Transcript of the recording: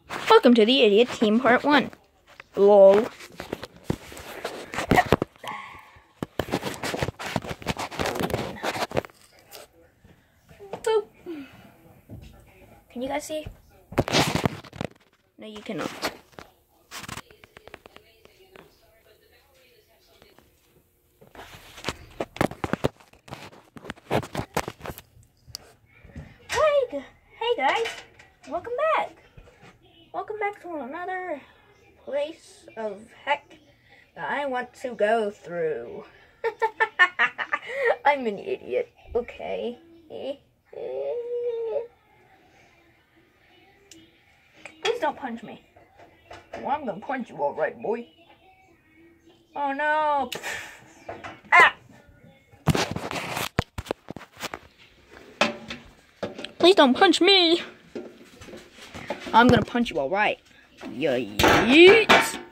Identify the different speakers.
Speaker 1: Welcome to the Idiot Team Part 1. LOL. Boop. Can you guys see? No, you cannot. Hey guys, welcome back. Welcome back to another place of heck that I want to go through. I'm an idiot, okay. Please don't punch me. Well, I'm gonna punch you alright, boy. Oh no. Ah! Please don't punch me. I'm gonna punch you alright. Yeet.